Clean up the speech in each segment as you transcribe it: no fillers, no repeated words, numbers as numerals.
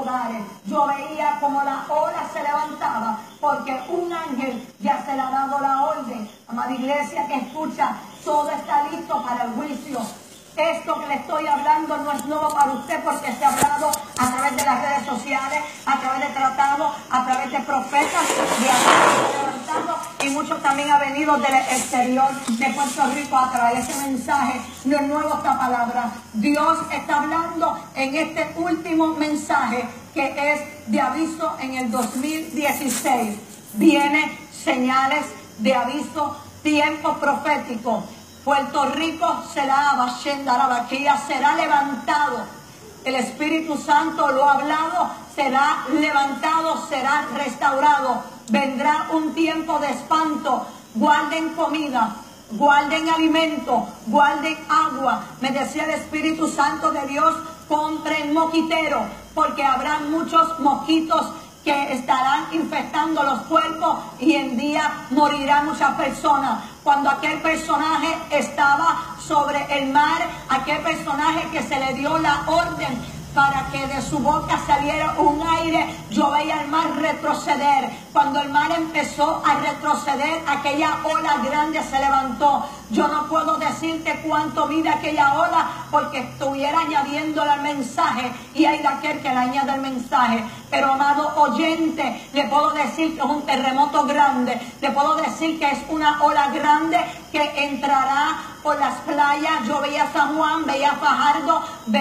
hogares. Yo veía como la ola se levantaba porque un ángel ya se le ha dado la orden. Amada iglesia que escucha, todo está listo para el juicio. Esto que le estoy hablando no es nuevo para usted porque se ha hablado a través de las redes sociales, a través de tratados, a través de profetas, de levantando, y muchos también han venido del exterior de Puerto Rico a traer ese mensaje. No es nuevo esta palabra. Dios está hablando en este último mensaje que es de aviso en el 2016. Viene señales de aviso, tiempo profético. Puerto Rico será levantado. El Espíritu Santo lo ha hablado, será levantado, será restaurado. Vendrá un tiempo de espanto. Guarden comida, guarden alimento, guarden agua. Me decía el Espíritu Santo de Dios, compren mosquitero, porque habrá muchos mosquitos que estarán infectando los cuerpos y en día morirán muchas personas. Cuando aquel personaje estaba sobre el mar, aquel personaje que se le dio la orden para que de su boca saliera un aire, yo veía el mar retroceder. Cuando el mar empezó a retroceder, aquella ola grande se levantó. Yo no puedo decirte cuánto mide aquella ola porque estuviera añadiéndole al mensaje y hay de aquel que le añade el mensaje. Pero amado oyente, le puedo decir que es un terremoto grande, le puedo decir que es una ola grande que entrará por las playas. Yo veía San Juan, veía Fajardo,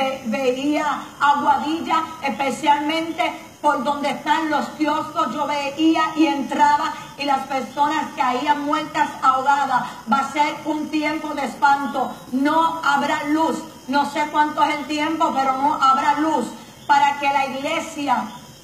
veía Aguadilla, especialmente por donde están los kioscos. Yo veía y entraba y las personas caían muertas, ahogadas. Va a ser un tiempo de espanto. No habrá luz. No sé cuánto es el tiempo, pero no habrá luz para que la iglesia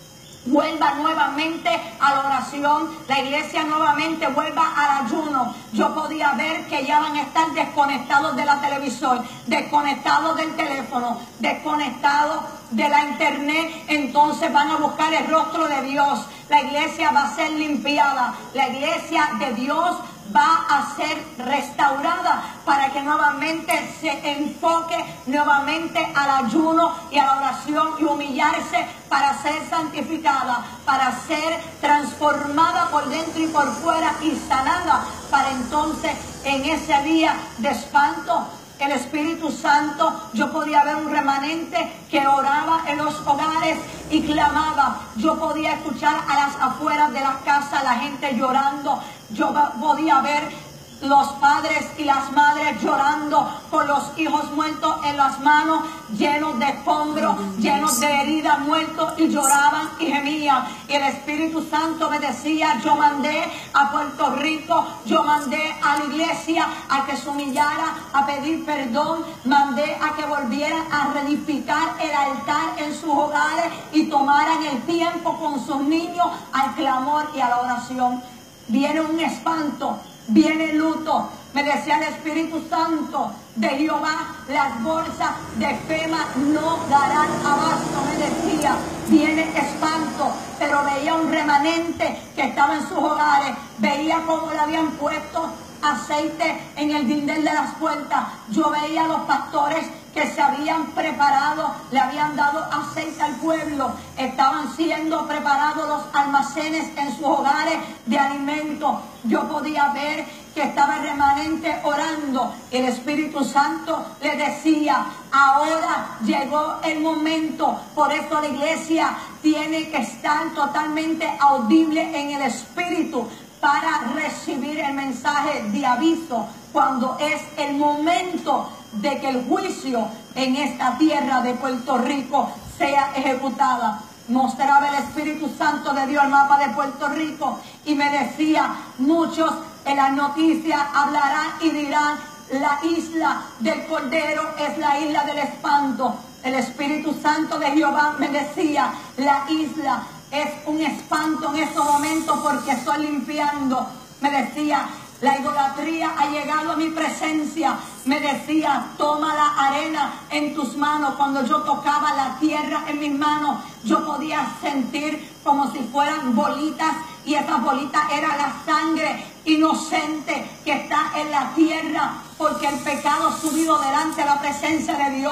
vuelva nuevamente a la oración, la iglesia nuevamente vuelva al ayuno. Yo podía ver que ya van a estar desconectados de la televisión, desconectados del teléfono, desconectados de la internet. Entonces van a buscar el rostro de Dios. La iglesia va a ser limpiada, la iglesia de Dios va a ser restaurada para que nuevamente se enfoque nuevamente al ayuno y a la oración y humillarse para ser santificada, para ser transformada por dentro y por fuera y sanada, para entonces en ese día de espanto el Espíritu Santo, yo podía ver un remanente que oraba en los hogares y clamaba. Yo podía escuchar a las afueras de la casa la gente llorando. Yo podía ver los padres y las madres llorando por los hijos muertos en las manos, llenos de escombros, llenos de heridas, muertos, y lloraban y gemían. Y el Espíritu Santo me decía, yo mandé a Puerto Rico, yo mandé a la iglesia a que se humillara, a pedir perdón, mandé a que volvieran a reedificar el altar en sus hogares y tomaran el tiempo con sus niños al clamor y a la oración. Viene un espanto, viene luto. Me decía el Espíritu Santo de Jehová, las bolsas de FEMA no darán abasto. Me decía, viene espanto, pero veía un remanente que estaba en sus hogares, veía cómo le habían puesto aceite en el dintel de las puertas. Yo veía a los pastores que se habían preparado, le habían dado aceite al pueblo, estaban siendo preparados los almacenes en sus hogares de alimentos. Yo podía ver que estaba el remanente orando. El Espíritu Santo le decía, ahora llegó el momento. Por eso la iglesia tiene que estar totalmente audible en el Espíritu para recibir el mensaje de aviso cuando es el momento de que el juicio en esta tierra de Puerto Rico sea ejecutada. Mostraba el Espíritu Santo de Dios el mapa de Puerto Rico y me decía, muchos en las noticias hablarán y dirán, la isla del Cordero es la isla del espanto. El Espíritu Santo de Jehová me decía, la isla es un espanto en estos momentos porque estoy limpiando. Me decía, la idolatría ha llegado a mi presencia. Me decía, toma la arena en tus manos. Cuando yo tocaba la tierra en mis manos, yo podía sentir como si fueran bolitas, y esas bolitas era la sangre inocente que está en la tierra, porque el pecado ha subido delante de la presencia de Dios.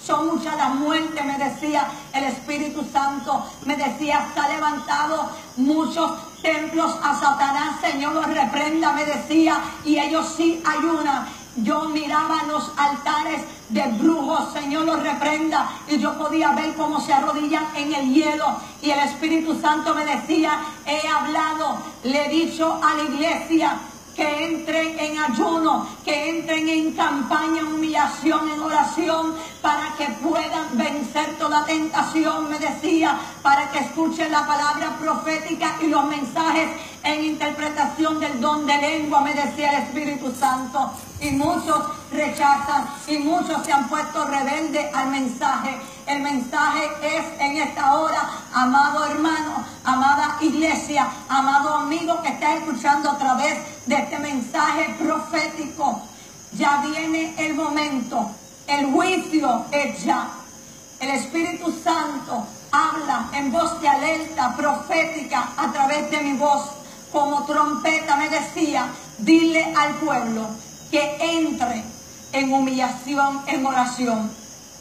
son muchas las muertes, me decía el Espíritu Santo, me decía, está levantado muchos templos a Satanás, Señor los reprenda, me decía, y ellos sí ayunan. Yo miraba los altares de brujos, Señor los reprenda, y yo podía ver cómo se arrodillan en el hielo, y el Espíritu Santo me decía, he hablado, le he dicho a la iglesia que entren en ayuno, que entren en campaña, en humillación, en oración, para que puedan vencer toda tentación, me decía, para que escuchen la palabra profética y los mensajes en interpretación del don de lengua, me decía el Espíritu Santo. Y muchos rechazan y muchos se han puesto rebeldes al mensaje. El mensaje es en esta hora, amado hermano, amada iglesia, amado amigo que está escuchando a través de este mensaje profético. Ya viene el momento, el juicio es ya. El Espíritu Santo habla en voz de alerta profética a través de mi voz, como trompeta me decía, dile al pueblo que entre en humillación, en oración,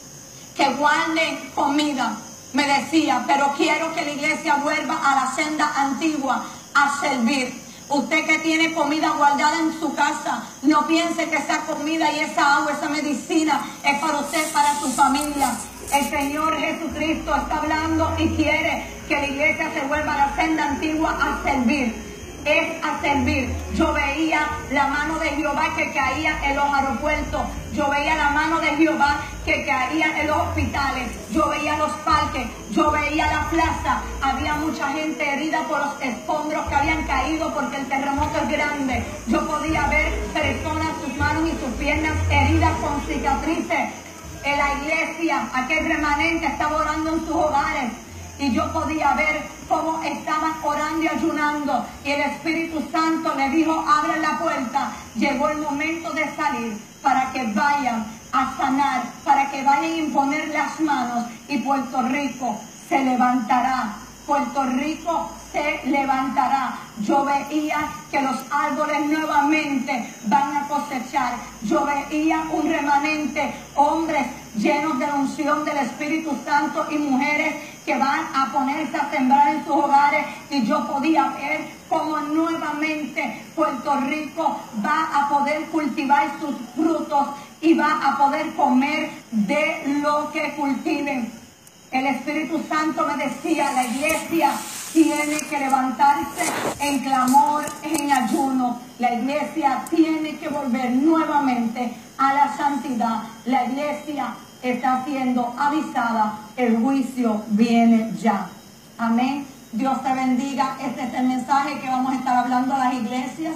que guarden comida, me decía, pero quiero que la iglesia vuelva a la senda antigua, a servir. Usted que tiene comida guardada en su casa, no piense que esa comida y esa agua, esa medicina es para usted, para su familia. El Señor Jesucristo está hablando y quiere que la iglesia se vuelva a la senda antigua a servir. Es a servir. Yo veía la mano de Jehová que caía en los aeropuertos. Yo veía la mano de Jehová que caía en los hospitales. Yo veía los parques. Yo veía la plaza. Había mucha gente herida por los escombros que habían caído porque el terremoto es grande. Yo podía ver personas, sus manos y sus piernas heridas con cicatrices. En la iglesia, aquel remanente estaba orando en sus hogares. Y yo podía ver cómo estaban orando y ayunando. Y el Espíritu Santo le dijo, abran la puerta. Llegó el momento de salir para que vayan a sanar, para que vayan a imponer las manos. Y Puerto Rico se levantará. Puerto Rico se levantará. Yo veía que los árboles nuevamente van a cosechar. Yo veía un remanente, hombres llenos de la unción del Espíritu Santo y mujeres que van a ponerse a sembrar en sus hogares, y yo podía ver cómo nuevamente Puerto Rico va a poder cultivar sus frutos y va a poder comer de lo que cultiven. El Espíritu Santo me decía, la iglesia tiene que levantarse en clamor, en ayuno. La iglesia tiene que volver nuevamente a la santidad. La iglesia está siendo avisada, el juicio viene ya. Amén. Dios te bendiga. Este es el mensaje que vamos a estar hablando a las iglesias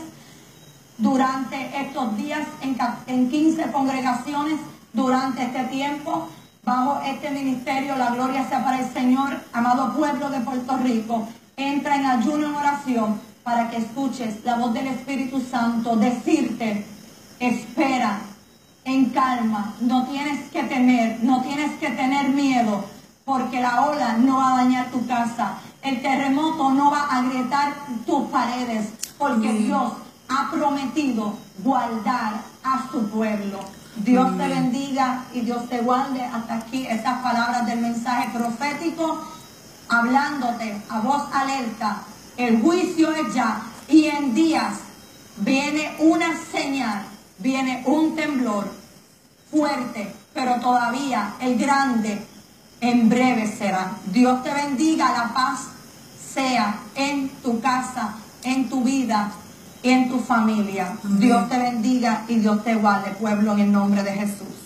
durante estos días en 15 congregaciones durante este tiempo. Bajo este ministerio, la gloria sea para el Señor. Amado pueblo de Puerto Rico, entra en ayuno, en oración, para que escuches la voz del Espíritu Santo decirte, espera, en calma, no tienes que temer, no tienes que tener miedo, porque la ola no va a dañar tu casa, el terremoto no va a agrietar tus paredes, porque Dios ha prometido guardar a su pueblo. Dios te bendiga y Dios te guarde. Hasta aquí estas palabras del mensaje profético, hablándote a voz alerta. El juicio es ya, y en días viene una señal, viene un temblor fuerte, pero todavía el grande en breve será. Dios te bendiga, la paz sea en tu casa, en tu vida y en tu familia. Dios te bendiga y Dios te guarde, pueblo, en el nombre de Jesús.